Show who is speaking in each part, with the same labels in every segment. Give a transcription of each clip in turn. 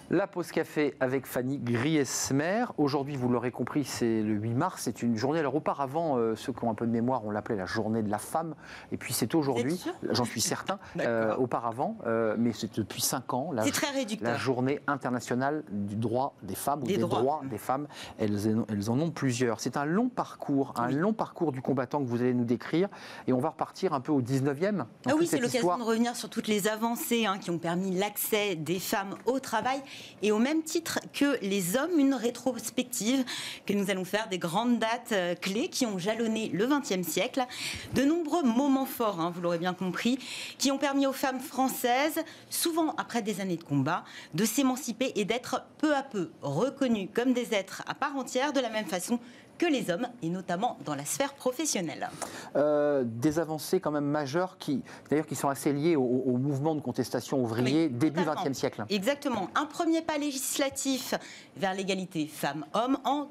Speaker 1: La pause café avec Fanny Griesmer. Aujourd'hui, vous l'aurez compris, c'est le 8 mars. C'est une journée. Alors auparavant, ceux qui ont un peu de mémoire, on l'appelait la journée de la femme. Et puis c'est aujourd'hui, j'en suis certain, auparavant, mais c'est depuis 5 ans, la journée internationale du droit des femmes, ou des droits des femmes. Elles en ont plusieurs. C'est un long parcours du combattant que vous allez nous décrire. Et on va repartir un peu au 19e.
Speaker 2: Ah oui, c'est l'occasion de revenir sur toutes les avancées qui ont permis l'accès des femmes au travail. Et au même titre que les hommes, une rétrospective que nous allons faire des grandes dates clés qui ont jalonné le XXe siècle. De nombreux moments forts, vous l'aurez bien compris, qui ont permis aux femmes françaises, souvent après des années de combat, de s'émanciper et d'être peu à peu reconnues comme des êtres à part entière, de la même façon que les hommes, et notamment dans la sphère professionnelle.
Speaker 1: Des avancées quand même majeures qui sont assez liées au mouvement de contestation ouvrier début XXe siècle.
Speaker 2: Exactement. Un premier pas législatif vers l'égalité femmes-hommes en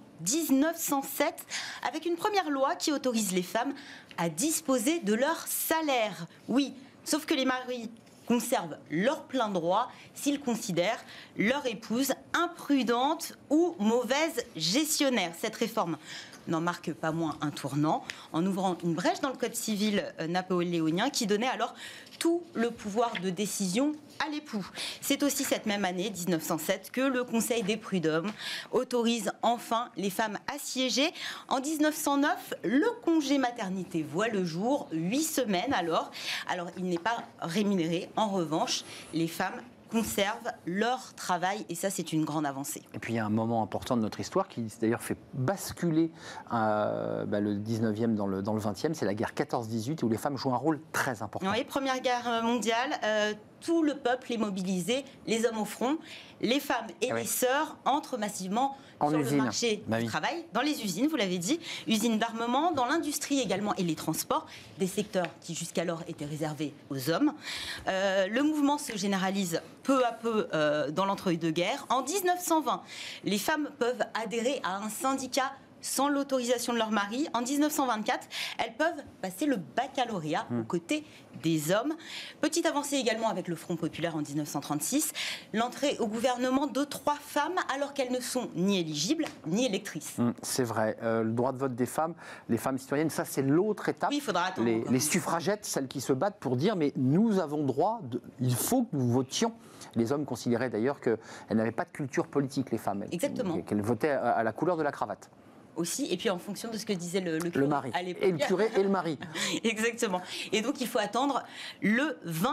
Speaker 2: 1907, avec une première loi qui autorise les femmes à disposer de leur salaire. Oui, sauf que les maris conservent leur plein droit s'ils considèrent leur épouse imprudente ou mauvaise gestionnaire. Cette réforme n'en marque pas moins un tournant, en ouvrant une brèche dans le code civil napoléonien qui donnait alors tout le pouvoir de décision à l'époux. C'est aussi cette même année, 1907, que le Conseil des prud'hommes autorise enfin les femmes à siéger. En 1909, le congé maternité voit le jour, 8 semaines alors. Alors, il n'est pas rémunéré. En revanche, les femmes conservent leur travail, et ça, c'est une grande avancée.
Speaker 1: Et puis, il y a un moment important de notre histoire qui, d'ailleurs, fait basculer le 19e dans le 20e, c'est la guerre 14-18, où les femmes jouent un rôle très important.
Speaker 2: Oui, Première Guerre mondiale, tout le peuple est mobilisé, les hommes au front, les femmes et les sœurs entrent massivement sur le marché du travail, dans les usines, vous l'avez dit, usines d'armement, dans l'industrie également et les transports, des secteurs qui jusqu'alors étaient réservés aux hommes. Le mouvement se généralise peu à peu dans l'entre-deux-guerres. En 1920, les femmes peuvent adhérer à un syndicat sans l'autorisation de leur mari. En 1924, elles peuvent passer le baccalauréat aux côtés des hommes. Petite avancée également avec le Front populaire en 1936, l'entrée au gouvernement de 3 femmes alors qu'elles ne sont ni éligibles ni électrices.
Speaker 1: C'est vrai, le droit de vote des femmes, les femmes citoyennes, ça c'est l'autre étape.
Speaker 2: Oui, il faudra attendre.
Speaker 1: Les suffragettes, celles qui se battent pour dire mais nous avons droit, il faut que nous votions. Les hommes considéraient d'ailleurs qu'elles n'avaient pas de culture politique, les femmes.
Speaker 2: Exactement.
Speaker 1: Qu'elles votaient à la couleur de la cravate.
Speaker 2: Aussi, et puis en fonction de ce que disait le curé
Speaker 1: mari.
Speaker 2: À l'époque.
Speaker 1: Et le curé et le mari.
Speaker 2: Exactement. Et donc il faut attendre le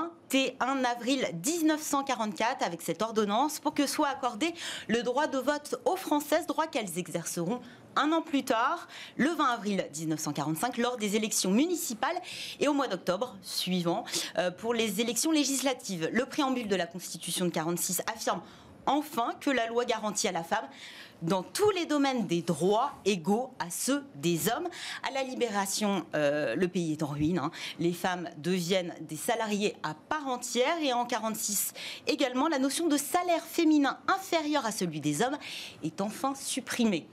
Speaker 2: 21 avril 1944 avec cette ordonnance pour que soit accordé le droit de vote aux Françaises, droit qu'elles exerceront un an plus tard, le 20 avril 1945, lors des élections municipales et au mois d'octobre suivant pour les élections législatives. Le préambule de la Constitution de 1946 affirme enfin que la loi garantit à la femme dans tous les domaines des droits égaux à ceux des hommes. À la Libération, le pays est en ruine. Les femmes deviennent des salariés à part entière. Et en 1946 également, la notion de salaire féminin inférieur à celui des hommes est enfin supprimée.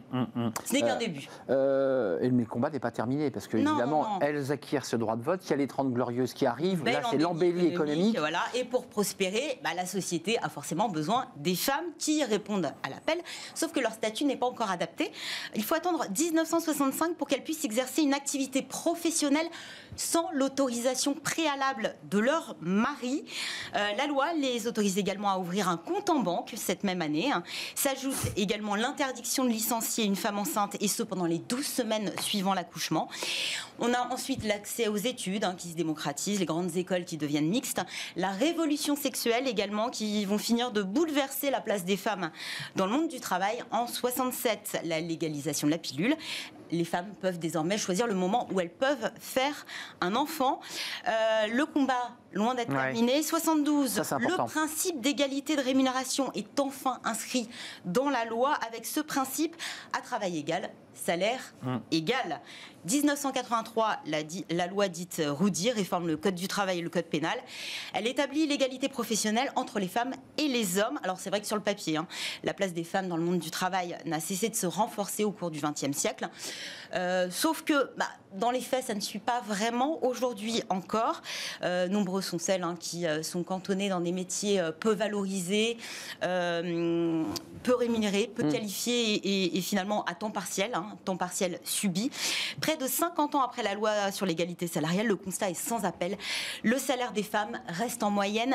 Speaker 2: Ce n'est qu'un début.
Speaker 1: Mais le combat n'est pas terminé parce que évidemment, elles acquièrent ce droit de vote. Il y a les 30 glorieuses qui arrivent. Là, c'est l'embellie économique.
Speaker 2: Voilà. Et pour prospérer, la société a forcément besoin des femmes qui répondent à l'appel. Sauf que leur statut n'est pas encore adapté. Il faut attendre 1965 pour qu'elles puissent exercer une activité professionnelle sans l'autorisation préalable de leur mari. La loi les autorise également à ouvrir un compte en banque cette même année. S'ajoute également l'interdiction de licencier une femme enceinte, et ce pendant les 12 semaines suivant l'accouchement. On a ensuite l'accès aux études qui se démocratisent, les grandes écoles qui deviennent mixtes, la révolution sexuelle également qui vont finir de bouleverser la place des femmes dans le monde du travail. En 1967, la légalisation de la pilule. Les femmes peuvent désormais choisir le moment où elles peuvent faire un enfant. Le combat, loin d'être terminé. 72, le principe d'égalité de rémunération est enfin inscrit dans la loi avec ce principe à travail égal, salaire égal. 1983, la loi dite Roudy réforme le code du travail et le code pénal. Elle établit l'égalité professionnelle entre les femmes et les hommes. Alors c'est vrai que sur le papier, la place des femmes dans le monde du travail n'a cessé de se renforcer au cours du XXe siècle. Sauf que dans les faits, ça ne suit pas vraiment aujourd'hui encore. Nombreuses sont celles qui sont cantonnées dans des métiers peu valorisés, peu rémunérés, peu qualifiés et finalement à temps partiel subi. Près de 50 ans après la loi sur l'égalité salariale, le constat est sans appel. Le salaire des femmes reste en moyenne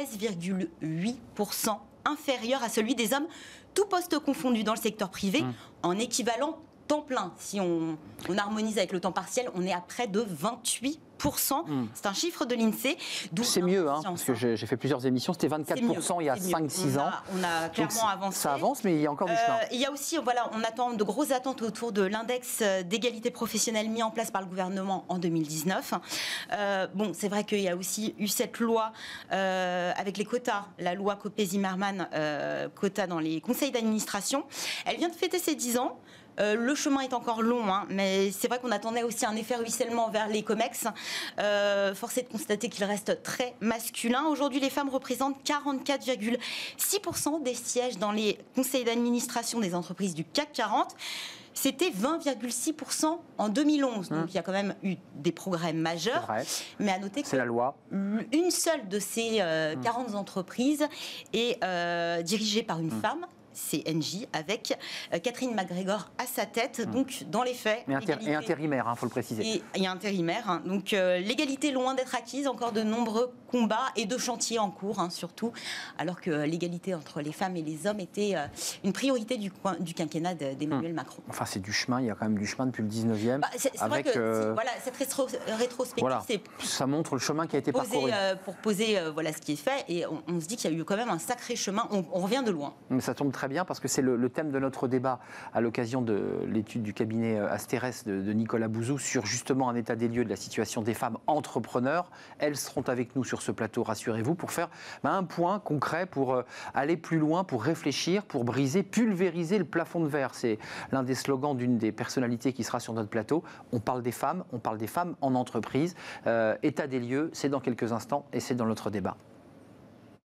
Speaker 2: 16,8% inférieur à celui des hommes, tous postes confondus dans le secteur privé, en équivalent temps plein. Si on harmonise avec le temps partiel, on est à près de 28%. C'est un chiffre de l'INSEE.
Speaker 1: C'est mieux, parce que j'ai fait plusieurs émissions. C'était 24% il y a 5-6 ans.
Speaker 2: On a clairement avancé.
Speaker 1: Ça avance, mais il y a encore du chemin.
Speaker 2: Il y a aussi, on attend de grosses attentes autour de l'index d'égalité professionnelle mis en place par le gouvernement en 2019. C'est vrai qu'il y a aussi eu cette loi avec les quotas, la loi Copé-Zimmermann, quotas dans les conseils d'administration. Elle vient de fêter ses 10 ans. Le chemin est encore long, mais c'est vrai qu'on attendait aussi un effet ruissellement vers les COMEX. Force est de constater qu'il reste très masculin. Aujourd'hui, les femmes représentent 44,6% des sièges dans les conseils d'administration des entreprises du CAC 40. C'était 20,6% en 2011. Donc il y a quand même eu des progrès majeurs. Mais à noter que
Speaker 1: c'est la loi.
Speaker 2: Une seule de ces 40 entreprises est dirigée par une femme. C'est Engie, avec Catherine McGregor à sa tête. Donc, dans les faits...
Speaker 1: Et intérimaire, il faut le préciser.
Speaker 2: Et intérimaire. Donc, l'égalité loin d'être acquise, encore de nombreux combats et de chantiers en cours, surtout, alors que l'égalité entre les femmes et les hommes était une priorité du quinquennat d'Emmanuel Macron.
Speaker 1: Enfin, c'est du chemin, il y a quand même du chemin depuis le 19e.
Speaker 2: C'est vrai que cette rétrospective,
Speaker 1: ça montre le chemin qui a été parcouru.
Speaker 2: Pour poser ce qui est fait, et on se dit qu'il y a eu quand même un sacré chemin, on revient de loin.
Speaker 1: Mais ça tombe très bien parce que c'est le thème de notre débat à l'occasion de l'étude du cabinet Asterès de Nicolas Bouzou sur justement un état des lieux de la situation des femmes entrepreneurs. Elles seront avec nous sur ce plateau, rassurez-vous, pour faire un point concret, pour aller plus loin, pour réfléchir, pour briser, pulvériser le plafond de verre. C'est l'un des slogans d'une des personnalités qui sera sur notre plateau. On parle des femmes en entreprise. État des lieux, c'est dans quelques instants et c'est dans notre débat.